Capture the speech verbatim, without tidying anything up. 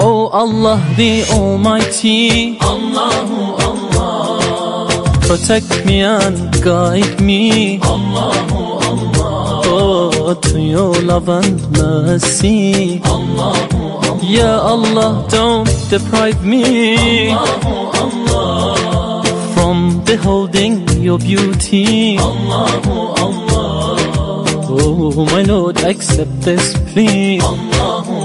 Oh Allah the Almighty, Allahu Allah, protect me and guide me, Allahu Allah, oh, to your love and mercy, Allahu Allah, Ya Allah, don't deprive me, Allahu Allah, from beholding your beauty, Allahu Allah, oh my Lord, accept this plea, Allahu